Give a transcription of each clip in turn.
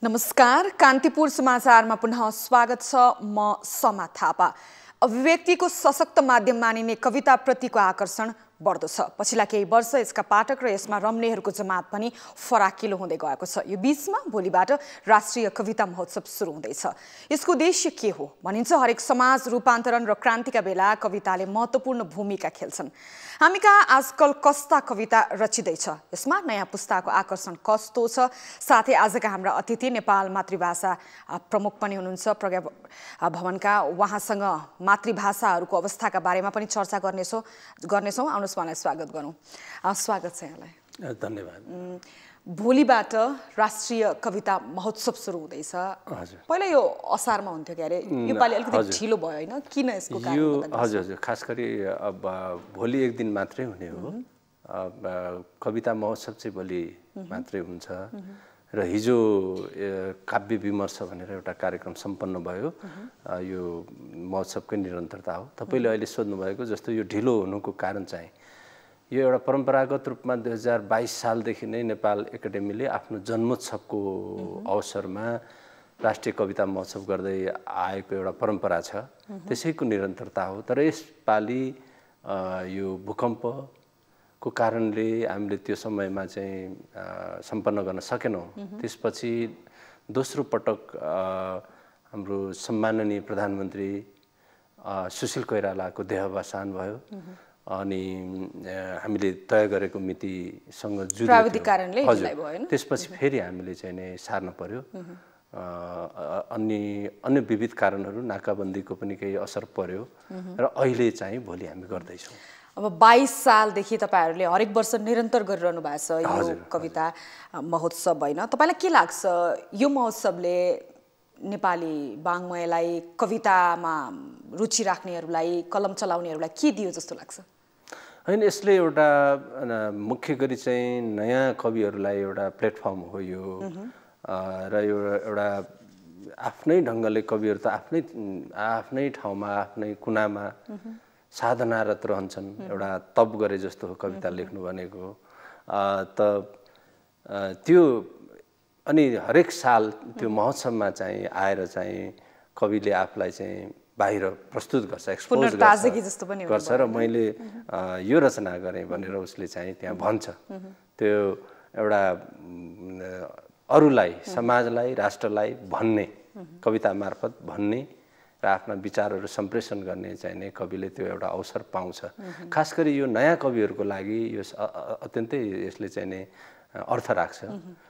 नमस्कार, कान्तिपुर समाचारमा पुनः स्वागत छ। म समा थापा। अभिव्यक्तिको सशक्त माध्यम मानिने कविता प्रतिको आकर्षण बढ्दो छ। पछिल्ला केही वर्ष यसका पाठक र यसमा रम्नेहरूको जमात पनि फराकिलो हुँदै गएको छ। यो बीचमा भोलिबाट राष्ट्रिय कविता महोत्सव सुरु हुँदैछ। यसको उद्देश्य के हो भनिन्छ? हरेक समाज रूपान्तरण र क्रान्तिका बेला कविताले महत्त्वपूर्ण भूमिका खेल्छन्। हामी कहाँ आजकल कस्ता कविता रचिँदैछ, यसमा नयाँ पुस्ताको आकर्षण कस्तो छ? साथै आजका हाम्रा अतिथि नेपाल मातृभाषा प्रमुख पनि हुनुहुन्छ प्रज्ञा भवनका, उहाँसँग मातृभाषाहरूको अवस्थाका बारेमा पनि चर्चा गर्नेछौँ। आउनुहोस् उहाँलाई स्वागत गरौँ। स्वागत छ यहाँलाई। धन्यवाद। भोलिबाट राष्ट्रिय कविता महोत्सव सुरु हुँदैछ। पहिला यो असारमा हुन्थ्यो के अरे, यो पालि अलिकति ढिलो भयो होइन? किन यसको कारण? यो हजुर, खास गरी अब भोलि एक दिन मात्रै हुने हो। कविता महोत्सव चाहिँ भोलि मात्रै हुन्छ र हिजो काव्य विमर्श भनेर एउटा कार्यक्रम सम्पन्न भयो। यो महोत्सवकै निरन्तरता हो। तपाईँले अहिले सोध्नुभएको जस्तो यो ढिलो हुनुको कारण चाहिँ यो एउटा परम्परागत रूपमा 2022 सालदेखि नै नेपाल एकाडेमीले आफ्नो जन्मोत्सवको अवसरमा राष्ट्रिय कविता महोत्सव गर्दै आएको एउटा परम्परा छ। त्यसैको निरन्तरता हो। तर यसपालि यो भूकम्पको कारणले हामीले त्यो समयमा चाहिँ सम्पन्न गर्न सकेनौँ। त्यसपछि दोस्रो पटक हाम्रो सम्माननीय प्रधानमन्त्री सुशील कोइरालाको देहावसान भयो अनि हामीले तय गरेको मितिसँग जुझ्यो। त्यसपछि फेरि हामीले चाहिँ नै सार्न पर्यो। अन्य विविध कारणहरू, नाकाबन्दीको पनि केही असर पर्यो र अहिले चाहिँ भोलि हामी गर्दैछौँ। अब 22 सालदेखि तपाईँहरूले हरेक वर्ष निरन्तर गरिरहनु भएको छ यो कविता महोत्सव होइन? तपाईँलाई के लाग्छ यो महोत्सवले नेपाली वाङ्मयलाई, कवितामा रुचि राख्नेहरूलाई, कलम चलाउनेहरूलाई के दियो जस्तो लाग्छ? होइन, यसले एउटा मुख्य गरी चाहिँ नयाँ कविहरूलाई एउटा प्लेटफर्म हो यो। र यो एउटा आफ्नै ढङ्गले कविहरू त आफ्नै ठाउँमा, आफ्नै कुनामा साधनारत रहन्छन्। एउटा तप गरे जस्तो हो कविता लेख्नु भनेको। त्यो अनि हरेक साल त्यो महोत्सवमा चाहिँ आएर चाहिँ कविले आफूलाई चाहिँ बाहिर प्रस्तुत गर्छ, एक्सपोज गर्छ र मैले यो रचना गरेँ भनेर उसले चाहिँ त्यहाँ भन्छ। त्यो एउटा अरूलाई, समाजलाई, राष्ट्रलाई भन्ने, कविता मार्फत भन्ने र आफ्ना विचारहरू सम्प्रेषण गर्ने चाहिँ नै कविले त्यो एउटा अवसर पाउँछ। खास गरी यो नयाँ कविहरूको लागि यो अत्यन्तै यसले चाहिँ नै अर्थ राख्छ।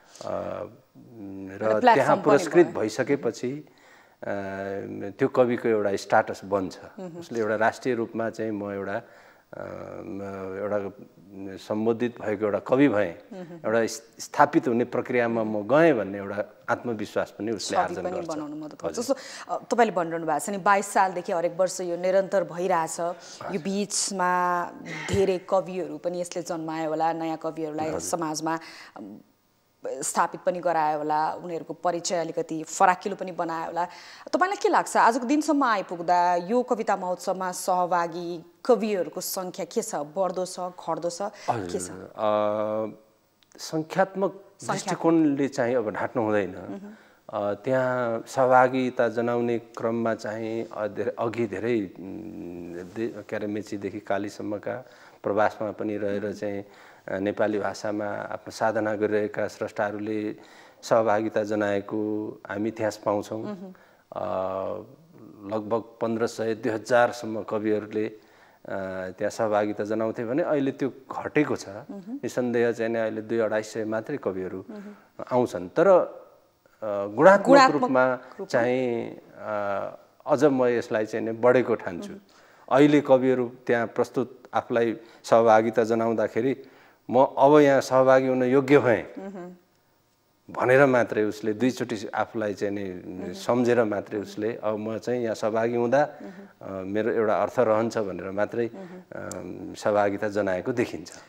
र त्यहाँ पुरस्कृत भइसकेपछि त्यो कविको एउटा स्टाटस बन्छ। उसले एउटा राष्ट्रिय रूपमा चाहिँ म एउटा सम्बोधित भएको एउटा कवि भएँ, एउटा स्थापित हुने प्रक्रियामा म गएँ भन्ने एउटा आत्मविश्वास पनि उसले आर्जन गर्छ। जस्तो तपाईँले भनिरहनु भएको छ नि, 22 सालदेखि हरेक वर्ष यो निरन्तर भइरहेछ। यो बिचमा धेरै कविहरू पनि यसले जन्मायो होला, नयाँ कविहरूलाई समाजमा स्थापित पनि गरायो होला, उनीहरूको परिचय अलिकति फराकिलो पनि बनायो होला। तपाईँलाई के लाग्छ आजको दिनसम्म आइपुग्दा यो कविता महोत्सवमा सहभागी कविहरूको सङ्ख्या के छ? बढ्दो छ, घट्दो छ, के छ? सङ्ख्यात्मक दृष्टिकोणले चाहिँ अब ढाँट्नु हुँदैन। त्यहाँ सहभागिता जनाउने क्रममा चाहिँ अघि धेरै के अरे मेचीदेखि कालीसम्मका प्रवासमा पनि रहेर चाहिँ नेपाली भाषामा आफ्नो साधना गरिरहेका स्रष्टाहरूले सहभागिता जनाएको हामी इतिहास पाउँछौँ। लगभग 1500-2000सम्म कविहरूले त्यहाँ सहभागिता जनाउँथे भने अहिले त्यो घटेको छ। निसन्देह चाहिँ अहिले 200-250 मात्रै कविहरू आउँछन्। तर गुणात्मक रूपमा चाहिँ अझ म यसलाई चाहिँ बढेको ठान्छु। अहिले कविहरू त्यहाँ प्रस्तुत आफूलाई सहभागिता जनाउँदाखेरि म अब यहाँ सहभागी हुन योग्य भएँ भनेर मात्रै उसले दुईचोटि आफूलाई चाहिँ नि सम्झेर मात्रै उसले अब म चाहिँ यहाँ सहभागी हुँदा मेरो एउटा अर्थ रहन्छ भनेर मात्रै सहभागिता जनाएको देखिन्छ।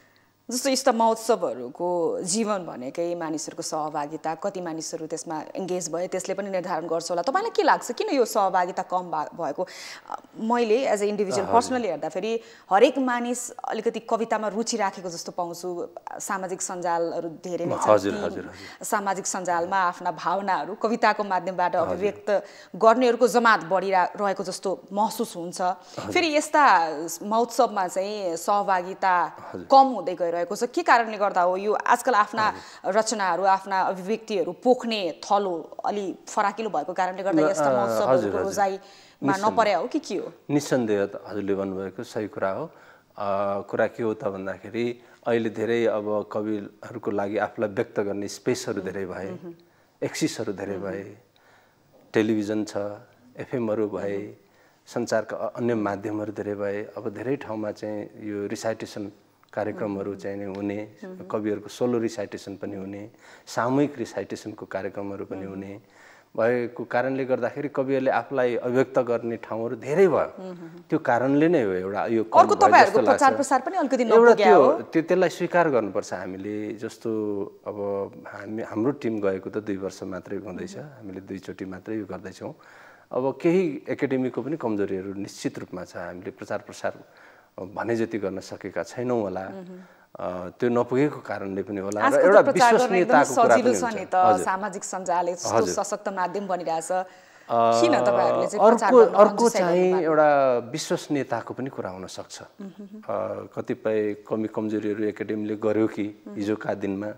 जस्तो यस्ता महोत्सवहरूको जीवन भनेकै मानिसहरूको सहभागिता, कति मानिसहरू त्यसमा एङ्गेज भए त्यसले पनि निर्धारण गर्छ होला। तपाईँलाई के लाग्छ किन यो सहभागिता कम भएको? मैले एज अ इन्डिभिजुअल पर्सनली हेर्दाखेरि हरेक मानिस अलिकति कवितामा रुचि राखेको जस्तो पाउँछु। सामाजिक सञ्जालहरू धेरै नै छन्, सामाजिक सञ्जालमा आफ्ना भावनाहरू कविताको माध्यमबाट अभिव्यक्त गर्नेहरूको जमात बढिरहेको जस्तो महसुस हुन्छ। फेरि यस्ता महोत्सवमा चाहिँ सहभागिता कम हुँदै गइरहेको छ। के कारणले गर्दा हो? यो आजकल आफ्ना रचनाहरू, आफ्ना अभिव्यक्तिहरू पोख्ने थलो अलि फराकिलो भएको कारणले गर्दा यस्ता महोत्सवहरूको रोजाइमा नपरे हो कि के हो? निस्सन्देह हजुरले भन्नुभएको सही कुरा हो। कुरा के हो त भन्दाखेरि अहिले धेरै अब कविहरूको लागि आफूलाई व्यक्त गर्ने स्पेसहरू धेरै भए, एक्सिसहरू धेरै भए, टेलिभिजन छ, एफएमहरू भए, सञ्चारका अन्य माध्यमहरू धेरै भए। अब धेरै ठाउँमा चाहिँ यो रिसाइटेसन कार्यक्रमहरू चाहिँ हुने, कविहरूको सोलो रिसाइटेसन पनि हुने, सामूहिक रिसाइटेसनको कार्यक्रमहरू पनि हुने भएको कारणले गर्दाखेरि कविहरूले आफूलाई अभिव्यक्त गर्ने ठाउँहरू धेरै भयो। त्यो कारणले नै हो एउटा यो अर्को तपाईहरुको प्रचार प्रसार पनि अलिकति नपुग्या हो। त्यसलाई स्वीकार गर्नुपर्छ हामीले। जस्तो अब हाम्रो टिम गएको त 2 वर्ष मात्रै हुँदैछ, हामीले 2 चोटि मात्रै यो गर्दैछौँ। अब केही एकाडेमीको पनि कमजोरीहरू निश्चित रूपमा छ। हामीले प्रचार प्रसार भने जति गर्न सकेका छैनौँ होला, त्यो नपुगेको कारणले पनि होला र एउटा विश्वसनीयताको कुरा पनि हुन्छ। सामाजिक सञ्जाल यस्तो सशक्त माध्यम बनिरहेछ, किन तपाईहरुले चाहिँ प्रचार गर्न अर्को चाहिँ एउटा विश्वसनीयताको पनि कुरा हुन सक्छ। कतिपय कमजोरीहरू एकाडेमीले गर्यो कि हिजोका दिनमा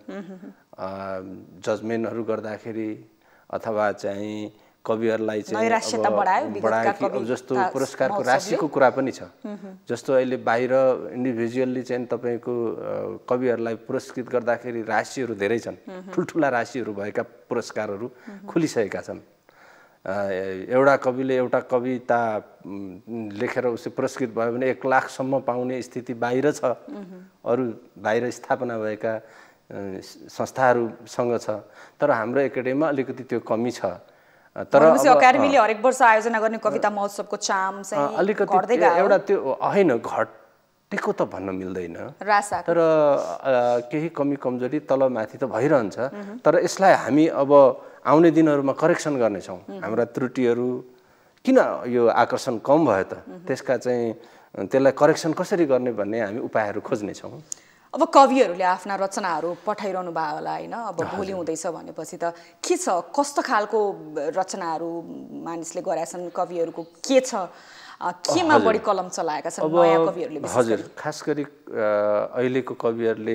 जजमेन्टहरू गर्दाखेरि अथवा चाहिँ कविहरूलाई चाहिँ बढायो। जस्तो पुरस्कारको राशिको कुरा पनि छ। जस्तो अहिले बाहिर इन्डिभिजुअल्ली चाहिँ तपाईको कविहरूलाई पुरस्कृत गर्दाखेरि राशिहरू धेरै छन्, ठुल्ठुला राशिहरू भएका पुरस्कारहरू खुलिसकेका छन्। एउटा कविले एउटा कविता लेखेर उसले पुरस्कृत भयो भने 1 लाखसम्म पाउने स्थिति बाहिर छ। अरू बाहिर स्थापना भएका संस्थाहरूसँग छ। तर हाम्रो एकाडेमीमा अलिकति त्यो कमी छ। तर अकादमीले हरेक वर्ष आयोजना गर्ने कविता महोत्सवको चाम चाहिँ अलिकति एउटा त्यो हैन घटेको त भन्न मिल्दैन, तर केही कमी कमजोरी तलमाथि त भइरहन्छ। तर यसलाई हामी अब आउने दिनहरुमा करेक्सन गर्नेछौँ। हाम्रा त्रुटिहरू किन यो आकर्षण कम भयो त, त्यसका चाहिँ त्यसलाई करेक्सन कसरी गर्ने भन्ने हामी उपायहरू खोज्नेछौँ। अब कविहरूले आफ्ना रचनाहरू पठाइरहनु भयो होला हैन? अब भोलि हुँदैछ भनेपछि त के छ, कस्तो खालको रचनाहरू मानिसले गरेछन्, कविहरूको के छ, केमा बढी कलम चलाएका छन् नयाँ कविहरूले? हजुर, खास गरी अहिलेको कविहरूले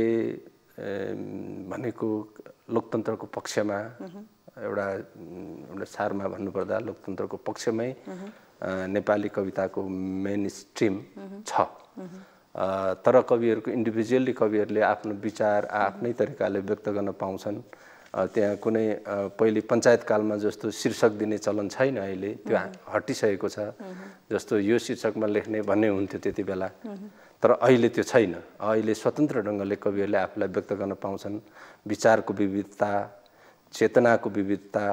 भनेको लोकतन्त्रको पक्षमा एउटा सारमा भन्नुपर्दा लोकतन्त्रको पक्षमै नेपाली कविताको मेन स्ट्रिम छ। तर कविहरूको इन्डिभिजुअली कविहरूले आफ्नो विचार आफ्नै तरिकाले व्यक्त गर्न पाउँछन्। त्यहाँ कुनै पहिले पञ्चायत कालमा जस्तो शीर्षक दिने चलन छैन, अहिले त्यो हटिसकेको छ। जस्तो यो शीर्षकमा लेख्ने भन्ने हुन्थ्यो त्यति बेला, तर अहिले त्यो छैन। अहिले स्वतन्त्र ढङ्गले कविहरूले आफूलाई व्यक्त गर्न पाउँछन्। विचारको विविधता, चेतनाको विविधता,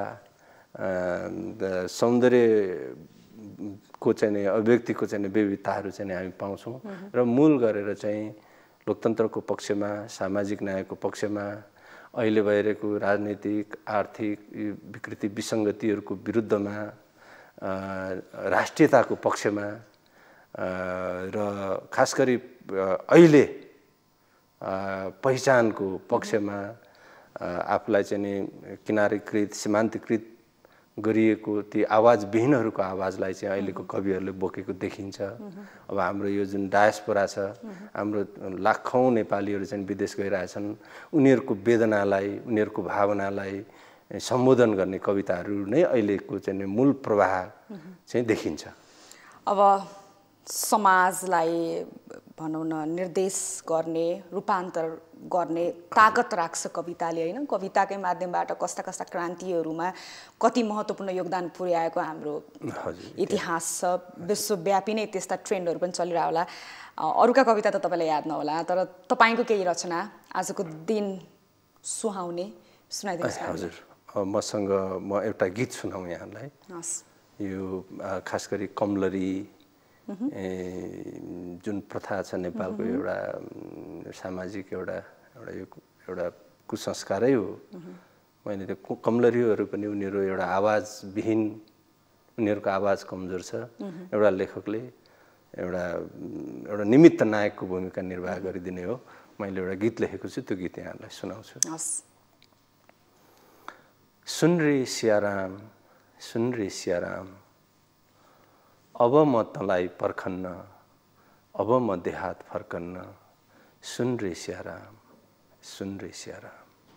सौन्दर्यको चाहिँ अभिव्यक्तिको चाहिँ विविधताहरू चाहिँ हामी पाउँछौँ। र मूल गरेर चाहिँ लोकतन्त्रको पक्षमा, सामाजिक न्यायको पक्षमा, अहिले भइरहेको राजनीतिक आर्थिक विकृति विसङ्गतिहरूको विरुद्धमा, राष्ट्रियताको पक्षमा र खास गरी अहिले पहिचानको पक्षमा आफूलाई चाहिँ नि किनारीकृत सीमान्तकृत गरिएको ती आवाजविहीनहरूको आवाजलाई चाहिँ अहिलेको कविहरूले बोकेको देखिन्छ। अब हाम्रो यो जुन डायस्पोरा छ, हाम्रो लाखौँ नेपालीहरू चाहिँ विदेश गइरहेछन्, उनीहरूको वेदनालाई, उनीहरूको भावनालाई सम्बोधन गर्ने कविताहरू नै अहिलेको चाहिँ मूल प्रवाह चाहिँ देखिन्छ। अब समाजलाई भनौँ न निर्देश गर्ने, रूपान्तर गर्ने ताकत राख्छ कविताले हैन? कविताकै माध्यमबाट कस्ता कस्ता क्रान्तिहरूमा कति महत्त्वपूर्ण योगदान पुर्याएको हाम्रो इतिहास छ। विश्वव्यापी नै त्यस्ता ट्रेन्डहरू पनि चलिरह होला। अरूका कविता त तपाईँलाई याद नहोला, तर तपाईँको केही रचना आजको दिन सुहाउने सुनाइदिनुहोस्। हजुर, मसँग म एउटा गीत सुनाउँ यहाँलाई। यो खास गरी कमलरी जुन प्रथा छ नेपालको, एउटा सामाजिक एउटा कुसंस्कारै हो। मैले त्यो कमलरीहरू पनि उनीहरू एउटा आवाजविहीन, उनीहरूको आवाज कमजोर छ। एउटा लेखकले एउटा निमित्त नायकको भूमिका निर्वाह गरिदिने हो। मैले एउटा गीत लेखेको छु, त्यो गीत यहाँलाई सुनाउँछु। सुन रे सियाराम, सुन रे सियाराम, अब म तँलाई पर्खन्न, अब म देहात फर्कन्न। सुन रे सियाराम, सुन रे सियाराम।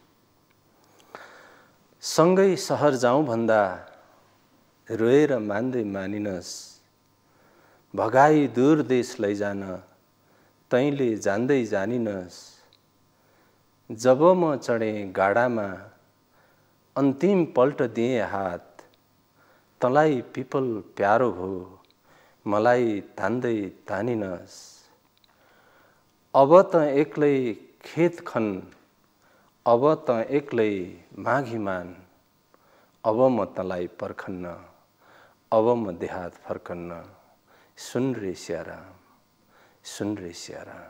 सँगै सहर जाउँ भन्दा रोएर मान्दै मानिनस्, भगाई दूर देश लैजान तैँले जान्दै जानिनस्। जब म चढेँ गाडामा अन्तिम पल्ट दिएँ हात, तँलाई पिपल प्यारो भो मलाई तान्दै तानिनस्। अब त एक्लै खेत खन, अब त एक्लै माघिमान, अब म तँलाई पर्खन्न, अब म देहात फर्कन्न। सुन रे सियाराम, सुन रे सियाराम।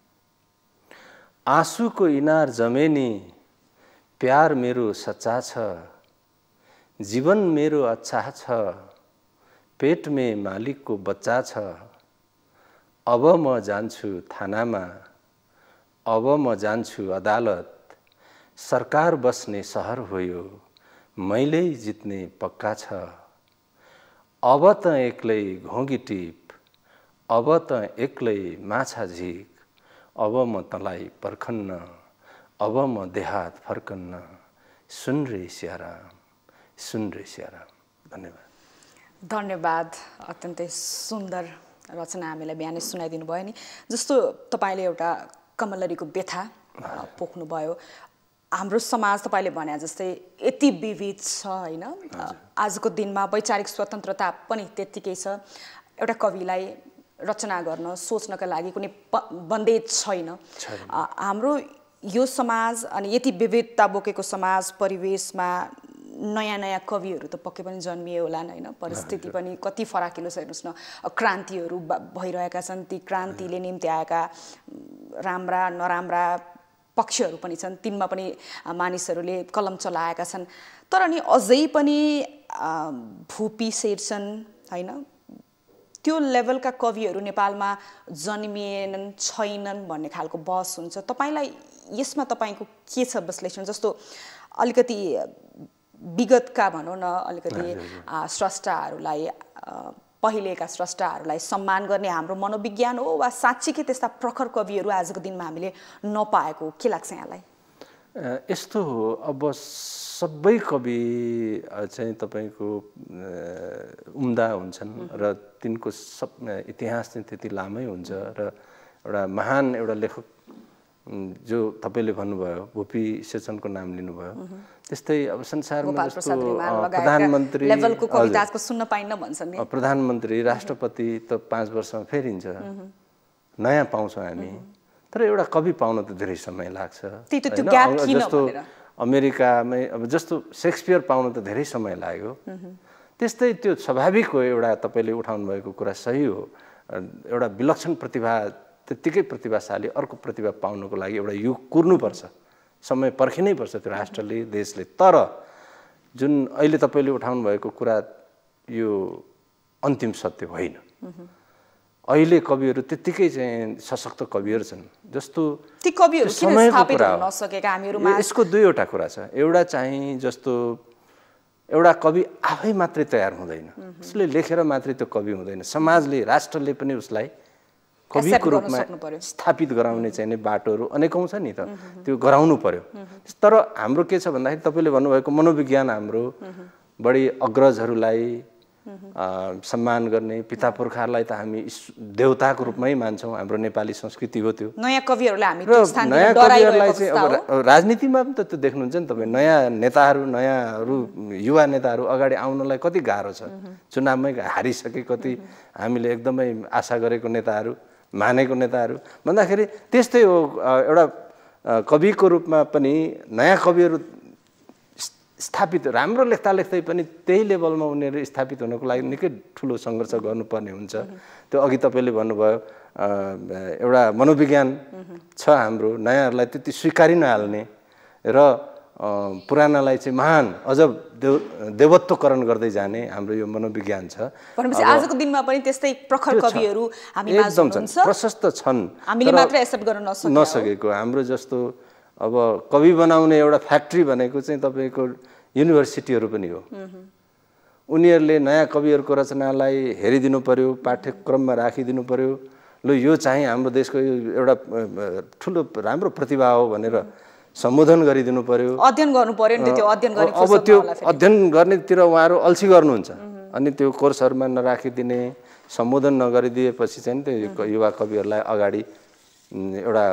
आँसुको इनार जमेनी प्यार मेरो सच्चा छ, जीवन मेरो अच्छा छ, पेट में मालिकको बच्चा छ। अब म जान्छु थानामा, अब म जान्छु अदालत, सरकार बस्ने सहर हो यो, मैले जित्ने पक्का छ। अब त एक्लै घोगी टिप, अब त एक्लै माछा झिक, अब म तँलाई पर्खन्न, अब म देहात फर्कन्न। सुन रे सियाराम, सुन रे सियाराम। धन्यवाद। धन्यवाद। अत्यन्तै सुन्दर रचना हामीलाई बिहानै सुनाइदिनु भयो नि। जस्तो तपाईँले एउटा कमलरीको व्यथा पोख्नुभयो। हाम्रो समाज तपाईँले भने जस्तै यति विविध छ होइन। आजको दिनमा वैचारिक स्वतन्त्रता पनि त्यत्तिकै छ। एउटा कविलाई रचना गर्न सोच्नका लागि कुनै बन्देज छैन। हाम्रो यो समाज अनि यति विविधता बोकेको समाज परिवेशमा नयाँ नयाँ कविहरू त पक्कै पनि जन्मिए होलान् होइन। परिस्थिति पनि कति फराकिलो छ हेर्नुहोस् न। क्रान्तिहरू भइरहेका छन्, ती क्रान्तिले निम्ति आएका राम्रा नराम्रा पक्षहरू पनि छन्, तिनमा पनि मानिसहरूले कलम चलाएका छन्। तर नि अझै पनि भूपी शेरछन् होइन, त्यो लेभलका कविहरू नेपालमा जन्मिएनन् छैनन् भन्ने खालको बहस हुन्छ। तपाईँलाई यसमा तपाईँको के छ विश्लेषण? जस्तो अलिकति विगतका भनौँ न अलिकति स्रष्टाहरूलाई, पहिलेका स्रष्टाहरूलाई सम्मान गर्ने हाम्रो मनोविज्ञान हो वा साँच्चीकै त्यस्ता प्रखर कविहरू आजको दिनमा हामीले नपाएको, के लाग्छ यहाँलाई? यस्तो हो, अब सबै कवि चाहिँ तपाईँको उम्दा हुन्छन् र तिनको इतिहास चाहिँ त्यति लामै हुन्छ। र एउटा महान एउटा लेखक जो तपाईँले भन्नुभयो, भूपी शेरचनको नाम लिनुभयो, त्यस्तै अब संसारमा जस्तो प्रधानमन्त्री लेभलको कविता आजको सुन्न पाइन्न भन्छन् नि। प्रधानमन्त्री राष्ट्रपति त 5 वर्षमा फेरिन्छ, नयाँ पाउँछौँ हामी। तर एउटा कवि पाउन त धेरै समय लाग्छ। जस्तो अमेरिकामै अब जस्तो शेक्सपियर पाउन त धेरै समय लाग्यो। त्यस्तै त्यो स्वाभाविक हो। एउटा तपाईँले उठाउनु भएको कुरा सही हो। एउटा विलक्षण प्रतिभा, त्यत्तिकै प्रतिभाशाली अर्को प्रतिभा पाउनको लागि एउटा युग कुर्नुपर्छ, समय पर्खिनै पर्छ त्यो राष्ट्रले, देशले। तर जुन अहिले तपाईँले उठाउनु भएको कुरा यो अन्तिम सत्य होइन। अहिले कविहरू त्यत्तिकै चाहिँ सशक्त कविहरू छन्। जस्तो ती कविहरू किन स्थापित हुन नसकेका हामीहरुमा? यसको दुईवटा कुरा छ। एउटा चाहिँ जस्तो एउटा कवि आफै मात्रै तयार हुँदैन, उसले लेखेर मात्रै त्यो कवि हुँदैन। समाजले, राष्ट्रले पनि उसलाई कविको रूपमा स्थापित गराउने चाहिँ बाटोहरू अनेकौं छ नि त, त्यो गराउनु पर्यो। तर हाम्रो के छ भन्दाखेरि तपाईले भन्नुभएको मनोविज्ञान हाम्रो बढी अग्रजहरूलाई सम्मान गर्ने, पिता पुर्खाहरूलाई त हामी देवताको रूपमै मान्छौँ। हाम्रो नेपाली संस्कृति हो त्यो। नयाँ कविहरूलाई हामी त्यो स्थान दिन डराइरहेको चाहिँ अब राजनीतिमा पनि त त्यो देख्नुहुन्छ नि तपाईँ। नयाँ नेताहरू, नयाँहरू युवा नेताहरू अगाडि आउनलाई कति गाह्रो छ। चुनावमै हारिसके कति हामीले एकदमै आशा गरेको नेताहरू, मानेको नेताहरू भन्दाखेरि त्यस्तै हो। एउटा कविको रूपमा पनि नयाँ कविहरू स्थापित राम्रो लेख्दै पनि त्यही लेभलमा उनीहरू स्थापित हुनको लागि निकै ठुलो सङ्घर्ष गर्नुपर्ने हुन्छ। त्यो अघि तपाईँले भन्नुभयो एउटा मनोविज्ञान छ हाम्रो, नयाँहरूलाई त्यति स्वीकारि नहाल्ने र पुरानालाई चाहिँ महान अझ देवत्वकरण गर्दै जाने हाम्रो यो मनोविज्ञान छ। भनेपछि आजको दिनमा पनि त्यस्तै प्रखर कविहरू हामी माझ हुनुहुन्छ, प्रशस्त छन्, हामीले मात्र एक्सेप्ट गर्न नसकेको। हाम्रो जस्तो अब कवि बनाउने एउटा फ्याक्ट्री भनेको चाहिँ तपाईँको युनिभर्सिटीहरू पनि हो। उनीहरूले नयाँ कविहरूको रचनालाई हेरिदिनु पर्यो, पाठ्यक्रममा राखिदिनु पर्यो। ल यो चाहिँ हाम्रो देशको एउटा ठुलो राम्रो प्रतिभा हो भनेर सम्बोधन गरिदिनु पर्यो, अध्ययन गर्नु पर्यो नि। त्यो अध्ययन गर्ने अब त्यो अध्ययन गर्नेतिर उहाँहरू अल्छी गर्नुहुन्छ। अनि त्यो कोर्सहरूमा नराखिदिने, सम्बोधन नगरिदिएपछि चाहिँ त्यो युवा कविहरूलाई अगाडि एउटा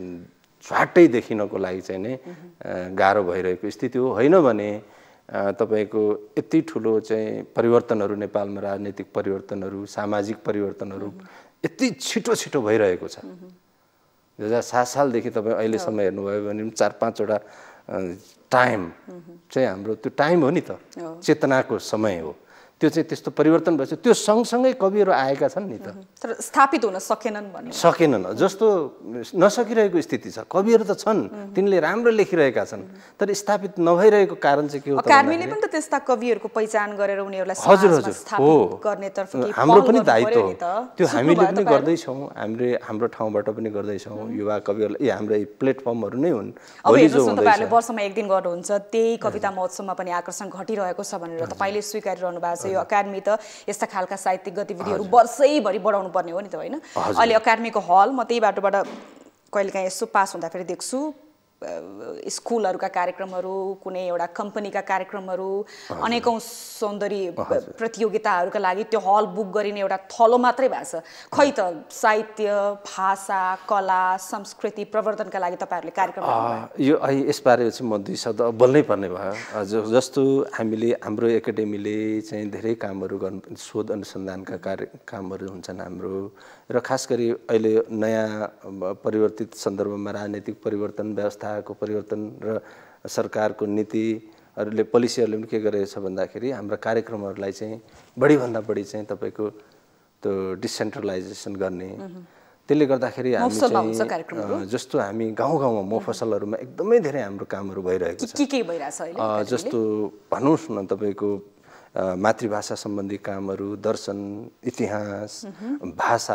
छाटै देखिनको लागि चाहिँ नै गाह्रो भइरहेको स्थिति हो। होइन भने तपाईँको यति ठुलो चाहिँ परिवर्तनहरू नेपालमा, राजनीतिक परिवर्तनहरू, सामाजिक परिवर्तनहरू यति छिटो भइरहेको छ। 2007 सालदेखि तपाईँ अहिलेसम्म हेर्नुभयो भने 4-5 वटा टाइम चाहिँ हाम्रो त्यो टाइम हो नि त, चेतनाको समय हो। त्यो चाहिँ त्यस्तो परिवर्तन भएछ। त्यो सँगसँगै कविहरू आएका छन् नि त, तर स्थापित हुन सकेनन्। जस्तो नसकिरहेको स्थिति छ। कविहरू त छन्, तिनले राम्रो लेखिरहेका छन्, तर स्थापित नभइरहेको कारण चाहिँ के हो? अकादमीले पनि त त्यस्ता कविहरूको पहिचान गरेर उनीहरूलाई समाजमा स्थापित गर्नेतर्फ हाम्रो पनि दायित्व हो। त्यो हामीले पनि गर्दैछौँ, हाम्रो ठाउँबाट पनि गर्दैछौँ। युवा कविहरूलाई हाम्रो प्लेटफर्महरू नै हुन्। अब हेर्नुहोस् न, तपाईँहरूले वर्षमा एक दिन गर्नुहुन्छ, त्यही कविता महोत्सवमा पनि आकर्षण घटिरहेको छ भनेर तपाईँले स्वीकारिरहनु भएको छ। यो अकादमी त यस्ता खालका साहित्यिक गतिविधिहरू वर्षैभरि बढाउनु पर्ने हो नि त, होइन? अहिले अकादमीको हल म त्यही बाटोबाट कहिलेकाहीँ यसो पास हुँदाखेरि देख्छु, स्कुलहरूका कार्यक्रमहरू, कुनै एउटा कम्पनीका कार्यक्रमहरू, अनेकौँ सौन्दर्य प्रतियोगिताहरूका लागि त्यो हल बुक गरिने एउटा थलो मात्रै भएको छ। खै त साहित्य, भाषा, कला, संस्कृति प्रवर्धनका लागि तपाईँहरूले कार्यक्रम यो यसबारे चाहिँ म 2 शब्द बोल्नै पर्ने भयो। जस्तो हाम्रो एकाडेमीले चाहिँ धेरै कामहरू गर्नु, शोध अनुसन्धानका कामहरू हुन्छन् हाम्रो, र खास गरी अहिले नयाँ परिवर्तित सन्दर्भमा राजनीतिक परिवर्तन, व्यवस्थाको परिवर्तन र सरकारको नीतिहरूले, पोलिसीहरूले पनि के गरेको छ भन्दाखेरि हाम्रा कार्यक्रमहरूलाई चाहिँ बढीभन्दा बढी चाहिँ तपाईँको त्यो डिसेन्ट्रलाइजेसन गर्ने। त्यसले गर्दाखेरि हामी चाहिँ जस्तो हामी गाउँ-गाउँमा मफसलहरूमा एकदमै धेरै हाम्रो कामहरू भइरहेको छ। के भइरहेछ अहिले? जस्तो भन्नुहोस् न, तपाईँको मातृभाषा सम्बन्धी कामहरू, दर्शन, इतिहास, भाषा,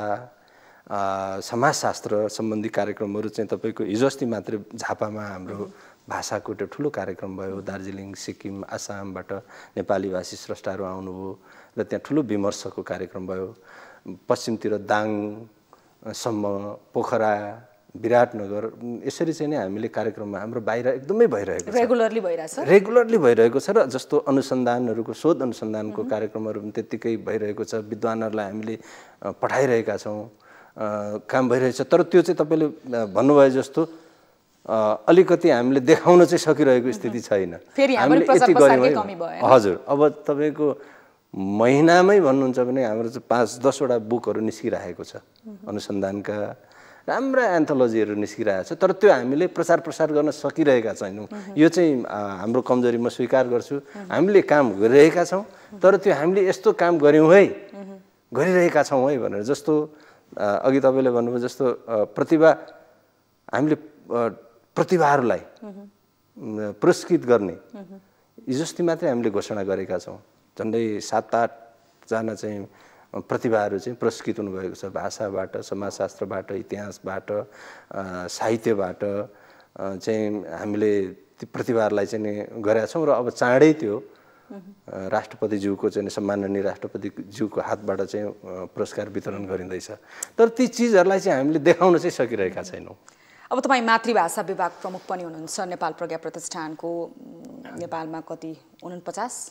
समाजशास्त्र सम्बन्धी कार्यक्रमहरू चाहिँ तपाईँको हिजो अस्ति मात्रै झापामा हाम्रो भाषाको एउटा ठुलो कार्यक्रम भयो। दार्जिलिङ, सिक्किम, आसामबाट नेपाली भाषी स्रष्टाहरू आउनुभयो र त्यहाँ ठुलो विमर्शको कार्यक्रम भयो। पश्चिमतिर दाङसम्म, पोखरा, विराटनगर, यसरी चाहिँ नै हामीले कार्यक्रममा हाम्रो बाहिर एकदमै भइरहेको छ, रेगुलरली भइरहेको छ। र जस्तो अनुसन्धानहरूको, शोध अनुसन्धानको कार्यक्रमहरू पनि त्यत्तिकै भइरहेको छ। विद्वानहरूलाई हामीले पठाइरहेका छौँ, काम भइरहेछ। तर त्यो चाहिँ तपाईँले भन्नुभयो जस्तो अलिकति हामीले देखाउन चाहिँ सकिरहेको स्थिति छैन। हामीले यति गऱ्यौँ। हजुर, अब तपाईँको महिनामै भन्नुहुन्छ भने हाम्रो चाहिँ 5-10 वटा बुकहरू निस्किरहेको छ, अनुसन्धानका राम्रा एन्थोलोजीहरू निस्किरहेको छ। तर त्यो हामीले प्रचार गर्न सकिरहेका छैनौँ। यो चाहिँ हाम्रो कमजोरी म स्वीकार गर्छु। हामीले काम गरिरहेका छौँ, तर त्यो हामीले यस्तो काम गऱ्यौँ है, गरिरहेका छौँ है भनेर। जस्तो अघि तपाईँले भन्नुभयो जस्तो प्रतिभा, हामीले प्रतिभाहरूलाई पुरस्कृत गर्ने हिजोस्ति मात्रै हामीले घोषणा गरेका छौँ। झन्डै 7-8 जना चाहिँ प्रतिभाहरू चाहिँ पुरस्कृत हुनुभएको छ। भाषाबाट, समाजशास्त्रबाट, इतिहासबाट, साहित्यबाट चाहिँ हामीले ती प्रतिभाहरूलाई चाहिँ गरेका छौँ। र अब चाँडै त्यो राष्ट्रपतिज्यूको चाहिँ सम्माननीय राष्ट्रपतिज्यूको हातबाट चाहिँ पुरस्कार वितरण गरिँदैछ। तर ती चिजहरूलाई चाहिँ हामीले देखाउन चाहिँ सकिरहेका छैनौँ। अब तपाईँ मातृभाषा विभाग प्रमुख पनि हुनुहुन्छ नेपाल प्रज्ञा प्रतिष्ठानको। नेपालमा कति 49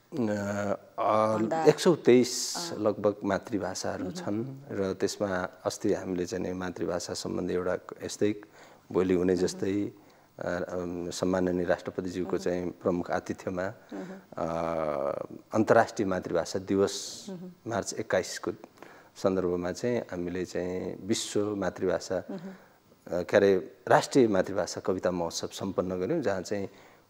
123 लगभग मातृभाषाहरू छन् र त्यसमा अस्ति हामीले चाहिँ मातृभाषा सम्बन्धी एउटा यस्तै भोलि हुने जस्तै सम्माननीय राष्ट्रपतिज्यूको चाहिँ प्रमुख आतिथ्यमा अन्तर्राष्ट्रिय मातृभाषा दिवस मार्च 21 को सन्दर्भमा चाहिँ हामीले चाहिँ विश्व मातृभाषा के अरे राष्ट्रिय मातृभाषा कविता महोत्सव सम्पन्न गऱ्यौँ, जहाँ चाहिँ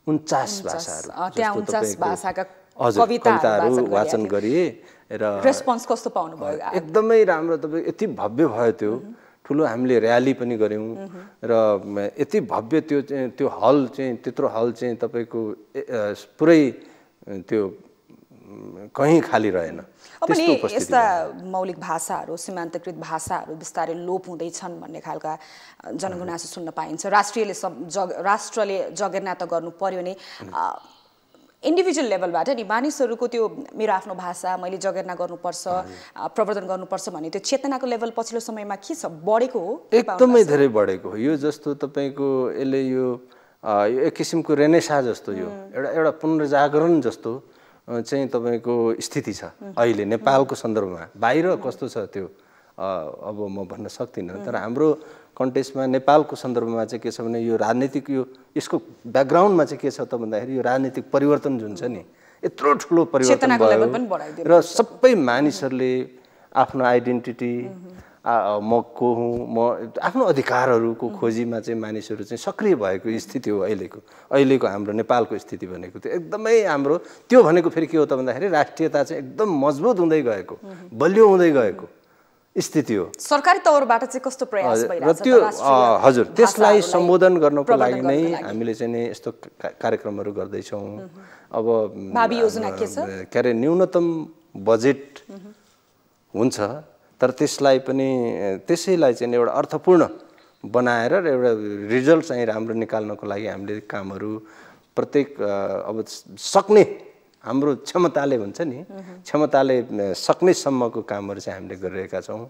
49 भाषाहरू त्यहाँ 49 भाषाका कविताहरू वाचन गरिए र रेस्पोन्स कस्तो पाउनु भयो? एकदमै राम्रो। तपाईँ यति भव्य भयो त्यो, ठुलो हामीले र्याली पनि गऱ्यौँ र यति भव्य त्यो हल चाहिँ त्यत्रो हल चाहिँ तपाईँको पुरै त्यो कहीँ खाली रहेन। पनि यस्ता मौलिक भाषाहरू, सीमान्तकृत भाषाहरू बिस्तारै लोप हुँदैछन् भन्ने खालका जनगुनासो सुन्न पाइन्छ। राष्ट्रले जगेर्ना त गर्नु पर्यो नि, इन्डिभिजुअल लेभलबाट नि मानिसहरूको त्यो मेरो आफ्नो भाषा मैले जगेर्ना गर्नुपर्छ, प्रवर्धन गर्नुपर्छ भन्ने त्यो चेतनाको लेभल पछिल्लो समयमा के छ, बढेको हो? एकदमै धेरै बढेको हो। यो जस्तो तपाईँको यसले यो एक किसिमको रेनेसा जस्तो यो एउटा पुनर्जागरण जस्तो चाहिँ तपाईँको स्थिति छ अहिले नेपालको सन्दर्भमा। बाहिर कस्तो छ त्यो अब म भन्न सक्दिनँ, तर हाम्रो कन्टेक्स्टमा नेपालको सन्दर्भमा चाहिँ के छ भने यो राजनीतिक यसको ब्याकग्राउन्डमा चाहिँ के छ त भन्दाखेरि यो राजनीतिक परिवर्तन जुन छ नि, यत्रो ठुलो परिवर्तन भयो र सबै मानिसहरूले आफ्नो आइडेन्टिटी, म को हुँ, म आफ्नो अधिकारहरूको खोजीमा चाहिँ मानिसहरू चाहिँ सक्रिय भएको स्थिति हो अहिलेको हाम्रो नेपालको स्थिति भनेको। त्यो एकदमै हाम्रो त्यो भनेको फेरि के हो त भन्दाखेरि राष्ट्रियता चाहिँ एकदम मजबुत हुँदै गएको, बलियो हुँदै गएको स्थिति हो। सरकारी तौरबाट चाहिँ कस्तो प्रयास भइरहेछ? त्यो हजुर, त्यसलाई सम्बोधन गर्नको लागि नै हामीले चाहिँ नि यस्तो कार्यक्रमहरू गर्दैछौँ। अब भावी योजना के छ? के अरे न्यूनतम बजेट हुन्छ, तर त्यसलाई चाहिँ एउटा अर्थपूर्ण बनाएर एउटा रिजल्ट चाहिँ राम्रो निकाल्नको लागि हामीले कामहरू प्रत्येक अब सक्ने हाम्रो क्षमताले हुन्छ नि, क्षमताले सक्नेसम्मको कामहरू चाहिँ हामीले गरिरहेका छौँ।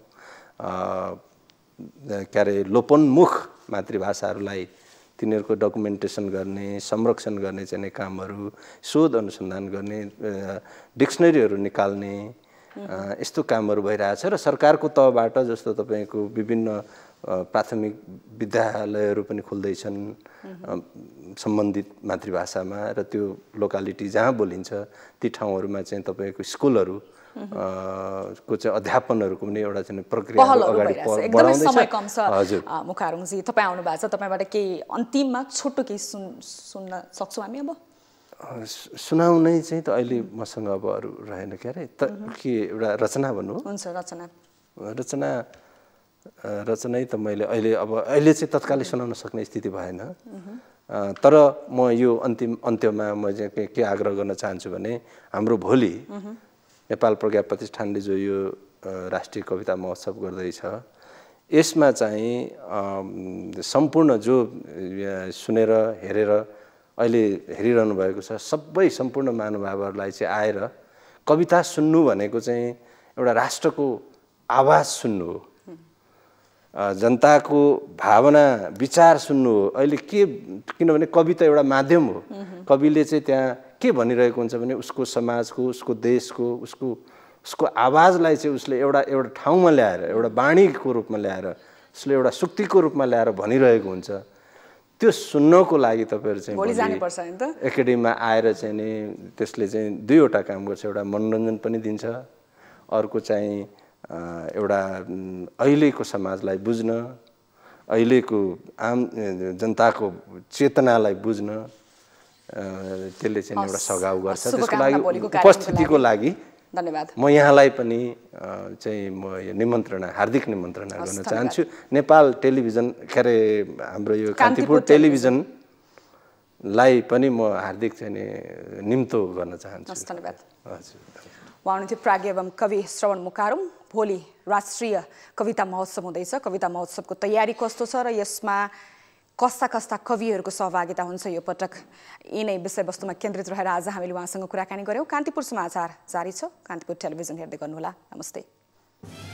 के अरे लोपोन्मुख मातृभाषाहरूलाई तिनीहरूको डकुमेन्टेसन गर्ने, संरक्षण गर्ने चाहिँ कामहरू, शोध अनुसन्धान गर्ने, डिक्सनरीहरू निकाल्ने यस्तो कामहरू भइरहेछ र सरकारको तहबाट जस्तो तपाईँको विभिन्न प्राथमिक विद्यालयहरू पनि खुल्दैछन् सम्बन्धित मातृभाषामा र त्यो लोकालिटी जहाँ बोलिन्छ ती ठाउँहरूमा चाहिँ तपाईँको स्कुलहरू को चाहिँ अध्यापनहरूको पनि एउटा चाहिँ प्रक्रिया अगाडि बढाउँदैछ। समय कम छ मुखारुङजी, तपाईँ आउनु भएको छ, तपाईँबाट केही अन्तिममा छोटो केही सुन्न सक्छौँ हामी? अब सुनाउनै चाहिँ त अहिले मसँग अब अरू रहेन। के अरे के एउटा रचना भन्नु? हुन्छ, रचनै त मैले अहिले चाहिँ तत्कालै सुनाउन सक्ने स्थिति भएन। तर म यो अन्त्यमा म चाहिँ के आग्रह गर्न चाहन्छु भने हाम्रो भोलि नेपाल प्रज्ञा प्रतिष्ठानले जो यो राष्ट्रिय कविता महोत्सव गर्दैछ, यसमा चाहिँ सम्पूर्ण जो सुनेर हेरेर अहिले हेरिरहनु भएको छ सम्पूर्ण महानुभावहरूलाई चाहिँ आएर कविता सुन्नु भनेको चाहिँ एउटा राष्ट्रको आवाज सुन्नु हो, जनताको भावना विचार सुन्नु हो। अहिले किनभने कवि त एउटा माध्यम हो। कविले चाहिँ त्यहाँ के भनिरहेको हुन्छ भने उसको समाजको, उसको देशको, उसको आवाजलाई चाहिँ उसले एउटा ठाउँमा ल्याएर, एउटा वाणीको रूपमा ल्याएर, उसले एउटा सुक्तिको रूपमा ल्याएर भनिरहेको हुन्छ। त्यो सुन्नको लागि तपाईँहरू चाहिँ एकाडेमीमा आएर चाहिँ नि त्यसले चाहिँ दुईवटा काम गर्छ। एउटा मनोरञ्जन पनि दिन्छ, अर्को चाहिँ एउटा अहिलेको समाजलाई बुझ्न, अहिलेको आम जनताको चेतनालाई बुझ्न त्यसले चाहिँ एउटा सघाउ गर्छ। त्यसको लागि उपस्थितिको लागि धन्यवाद। म यहाँलाई पनि चाहिँ म हार्दिक निमन्त्रणा गर्न चाहन्छु। नेपाल टेलिभिजन के अरे हाम्रो यो कान्तिपुर टेलिभिजनलाई पनि म हार्दिक चाहिँ निम्तो गर्न चाहन्छु। धन्यवाद। हजुर, उहाँ हुनुहुन्थ्यो प्राज्ञ एवं कवि श्रवण मुकारुङ। भोलि राष्ट्रिय कविता महोत्सव हुँदैछ। कविता महोत्सवको तयारी कस्तो छ र यसमा कस्ता कविहरूको सहभागिता हुन्छ यो पटक, यिनै विषयवस्तुमा केन्द्रित रहेर आज हामीले उहाँसँग कुराकानी गऱ्यौँ। कान्तिपुर समाचार जारी छ। कान्तिपुर टेलिभिजन हेर्दै गर्नुहोला। नमस्ते।